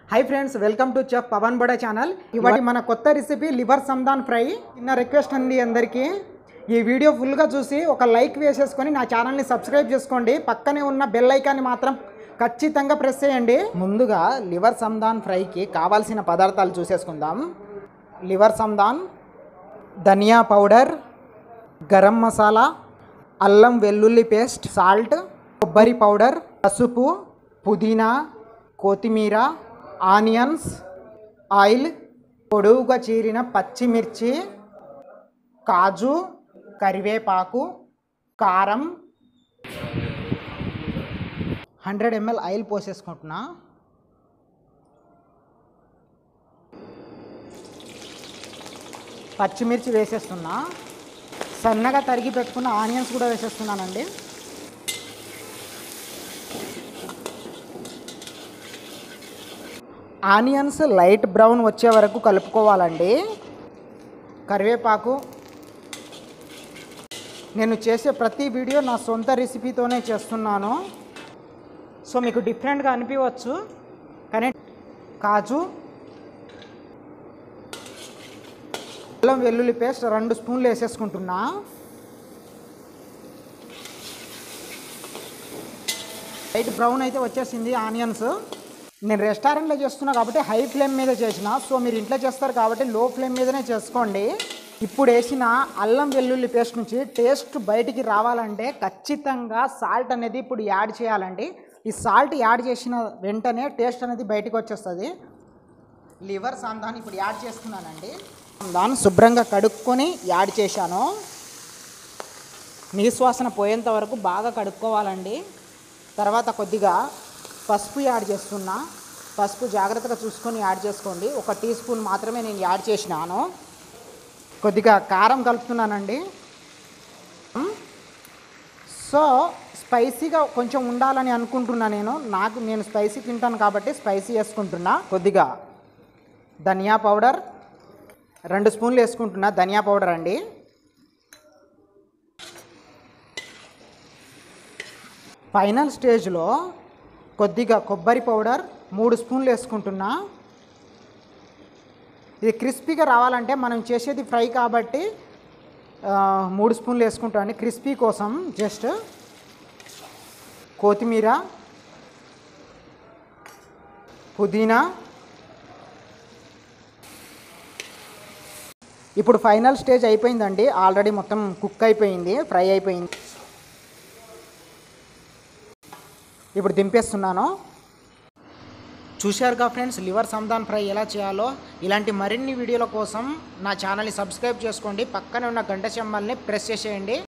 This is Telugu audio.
High friends welcome to chef Pavan Bada channel. ఇవాళ మన కొత్త రెసిపీ లివర్ సందాన్ ఫ్రై। చిన్న రిక్వెస్ట్ అండి అందరికీ, ఈ వీడియో ఫుల్గా చూసి ఒక లైక్ వేసేసుకొని నా ఛానల్ని సబ్స్క్రైబ్ చేసుకోండి। పక్కనే ఉన్న బెల్ ఐకాన్ని మాత్రం ఖచ్చితంగా ప్రెస్ చేయండి। ముందుగా లివర్ సందాన్ ఫ్రైకి కావాల్సిన పదార్థాలు చూసేసుకుందాం। లివర్ సందాన్, ధనియా పౌడర్, గరం మసాలా, అల్లం వెల్లుల్లి పేస్ట్, సాల్ట్, కొబ్బరి పౌడర్, పసుపు, పుదీనా, కొత్తిమీర, ఆనియన్స్, ఆయిల్, పొడవుగా చీరిన పచ్చిమిర్చి, కాజు, కరివేపాకు, కారం, 100 ml ఆయిల్ పోసేసుకుంటున్నా। పచ్చిమిర్చి వేసేస్తున్నా, సన్నగా తరిగి పెట్టుకున్న ఆనియన్స్ కూడా వేసేస్తున్నానండి। ఆనియన్స్ లైట్ బ్రౌన్ వచ్చే వరకు కలుపుకోవాలండి। కరివేపాకు, నేను చేసే ప్రతి వీడియో నా సొంత రెసిపీతోనే చేస్తున్నాను, సో మీకు డిఫరెంట్గా అనిపించవచ్చు కానీ। కాజు, అల్లం వెల్లుల్లి పేస్ట్ 2 స్పూన్లు వేసేసుకుంటున్నా। లైట్ బ్రౌన్ అయితే వచ్చేసింది ఆనియన్స్। నేను రెస్టారెంట్లో చేస్తున్నా కాబట్టి హై ఫ్లేమ్ మీద చేసిన, సో మీరు ఇంట్లో చేస్తారు కాబట్టి లో ఫ్లేమ్ మీదనే చేసుకోండి। ఇప్పుడు వేసిన అల్లం వెల్లుల్లి పేస్ట్ నుంచి టేస్ట్ బయటికి రావాలంటే ఖచ్చితంగా సాల్ట్ అనేది ఇప్పుడు యాడ్ చేయాలండి। ఈ సాల్ట్ యాడ్ చేసిన వెంటనే టేస్ట్ అనేది బయటికి వచ్చేస్తుంది। లివర్ సందాన్ ఇప్పుడు యాడ్ చేస్తున్నానండి। దాన్ని శుభ్రంగా కడుక్కొని యాడ్ చేశాను। నీసువాసన పోయేంత వరకు బాగా కడుక్కోవాలండి। తర్వాత కొద్దిగా పసుపు యాడ్ చేస్తున్నా। పసుపు జాగ్రత్తగా చూసుకొని యాడ్ చేసుకోండి, 1 టీ స్పూన్ మాత్రమే నేను యాడ్ చేసినాను। కొద్దిగా కారం కలుపుతున్నానండి। సో స్పైసీగా కొంచెం ఉండాలని అనుకుంటున్నా నేను స్పైసీ తింటాను కాబట్టి స్పైసీ వేసుకుంటున్నా। కొద్దిగా ధనియా పౌడర్ 2 స్పూన్లు వేసుకుంటున్నా, ధనియా పౌడర్ అండి। ఫైనల్ స్టేజ్లో కొద్దిగా కొబ్బరి పౌడర్ 3 స్పూన్లు వేసుకుంటున్నా। ఇది క్రిస్పీగా రావాలంటే మనం చేసేది ఫ్రై కాబట్టి 3 స్పూన్లు వేసుకుంటామండి క్రిస్పీ కోసం। జస్ట్ కొత్తిమీర, పుదీనా, ఇప్పుడు ఫైనల్ స్టేజ్ అయిపోయిందండి, ఆల్రెడీ మొత్తం కుక్ అయిపోయింది, ఫ్రై అయిపోయింది। ఇప్పుడు దింపేస్తున్నాను। చూశారుగా ఫ్రెండ్స్ లివర్ సందాన్ ఫ్రై ఎలా చేయాలో। ఇలాంటి మరిన్ని వీడియోల కోసం నా ఛానల్ని సబ్స్క్రైబ్ చేసుకోండి, పక్కనే ఉన్న గంట సింబల్ని ప్రెస్ చేసేయండి।